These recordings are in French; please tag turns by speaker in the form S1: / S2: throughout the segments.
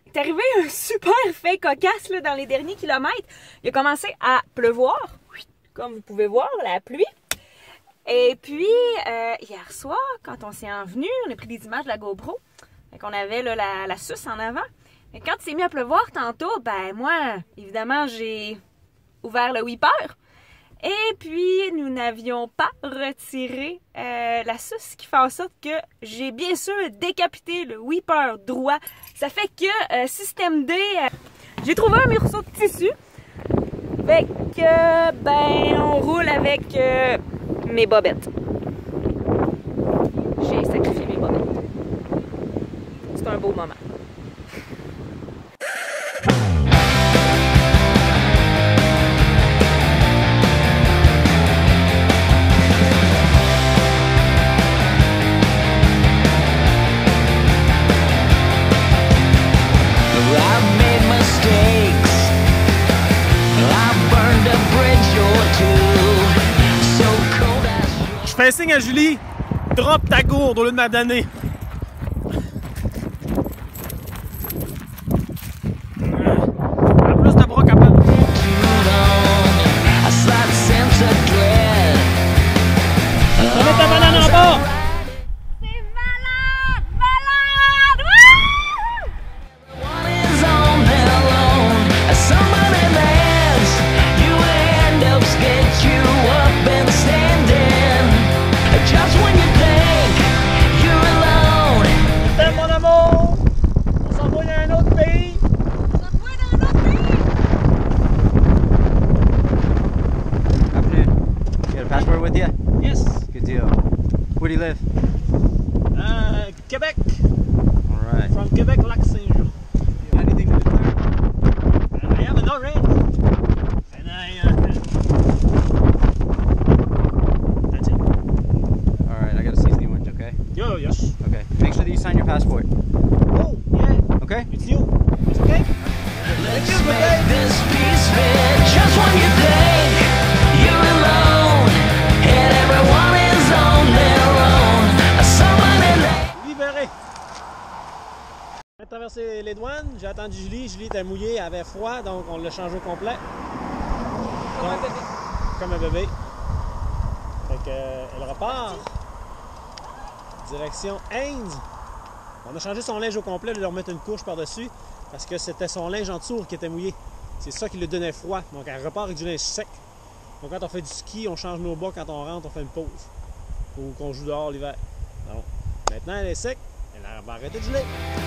S1: est arrivé un super fait cocasse là, dans les derniers kilomètres. Il a commencé à pleuvoir, comme vous pouvez voir, la pluie. Et puis, hier soir, quand on s'est envenu, on a pris des images de la GoPro. Fait qu'on avait là, la suce en avant. Et quand il s'est mis à pleuvoir tantôt, ben moi, évidemment, j'ai ouvert le Weeper. Et puis, nous n'avions pas retiré la suce, ce qui fait en sorte que j'ai bien sûr décapité le Weeper droit. Ça fait que, système D, j'ai trouvé un morceau de tissu. Fait que, ben, on roule avec mes bobettes. J'ai sacrifié mes bobettes. C'est un beau moment.
S2: Je fais un signe à Julie, drop ta gourde au lieu de ma donner. En plus de bras capable. On met ta banane en bas!
S1: C'est malade! Malade!
S2: Mon amour! On s'envoie dans un autre pays!
S3: Afternoon. You got a passport with you?
S2: Yes!
S3: Good deal. Where do you live?
S2: Québec!
S3: Alright.
S2: From Quebec, Lac-Saint-Jean.
S3: You got anything to declare?
S2: I have an orange. And that's it.
S3: Alright, I gotta seize the orange, okay?
S2: Yo, yes.
S3: Okay. Make sure that you sign your passport.
S2: Oh, yeah.
S3: Okay?
S2: It's you. It's okay?
S4: Let's make this peace fit just when you think you're alone and everyone is on their own.
S2: Libéré. J'ai traversé les douanes, j'ai attendu Julie. Julie était mouillée, elle avait froid, donc on l'a changé au complet.
S1: Comme un bébé.
S2: Comme un bébé. Fait que, elle repart. Direction Haines. On a changé son linge au complet, de lui remettre une couche par-dessus, parce que c'était son linge en dessous qui était mouillé. C'est ça qui lui donnait froid. Donc elle repart avec du linge sec. Donc quand on fait du ski, on change nos bas. Quand on rentre, on fait une pause. Ou qu'on joue dehors l'hiver. Donc maintenant elle est sec, elle va arrêter de geler.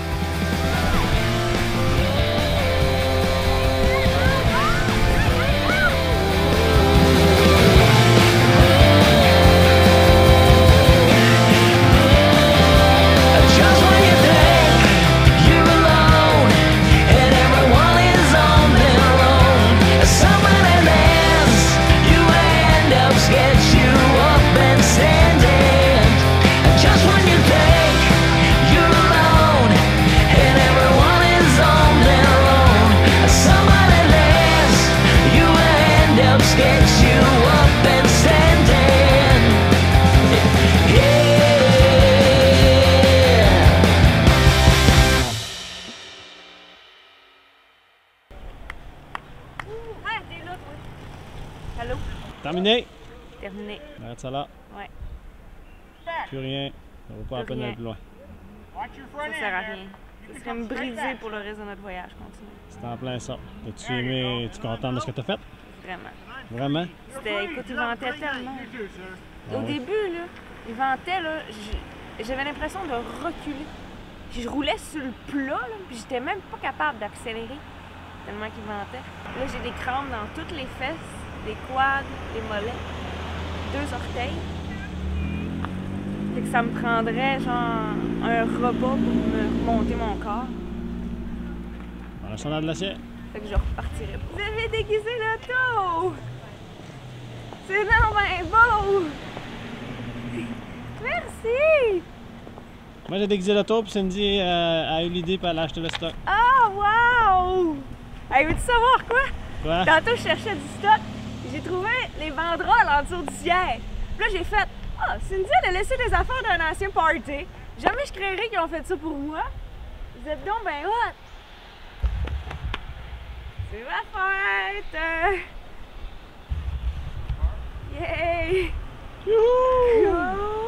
S1: Ah, t'es là, toi. Allô?
S2: Terminé.
S1: Terminé.
S2: Arrête ça là.
S1: Ouais.
S2: Plus rien. Ça vaut pas la
S1: Plus
S2: peine
S1: rien.
S2: d'aller plus loin.
S1: Ça sert à rien. Ça serait me briser pour le reste de notre voyage. Continue.
S2: C'est en plein ça. As-tu aimé? Es-tu content de ce que tu as fait?
S1: Vraiment.
S2: Vraiment?
S1: C'était, écoute, il ventait tellement.
S2: Ah
S1: Au
S2: ouais.
S1: début, là, il ventait, là, j'avais l'impression de reculer. Je roulais sur le plat, là, puis j'étais même pas capable d'accélérer tellement qu'il ventait. Là, j'ai des crampes dans toutes les fesses, les quads, les mollets, 2 orteils. Fait que ça me prendrait, genre, un repas pour me remonter mon corps.
S2: On a son de l'acier.
S1: Fait que je repartirais pas. Vous avez déguisé l'auto! C'est non ben beau! Merci!
S2: Moi, j'ai déguisé l'auto, puis Cindy a eu l'idée, puis elle a acheté le stock.
S1: Oh, wow! Hey, veux-tu savoir quoi?
S2: Quoi?
S1: Tantôt, je cherchais du stock. J'ai trouvé les banderoles en dessous du siège. Puis là, j'ai fait « Ah, Cindy, elle a laissé des affaires d'un ancien party. Jamais je créerais qu'ils ont fait ça pour moi. Vous êtes donc ben hot! » C'est ma fête! Yay!
S2: Youhou!
S1: Cool!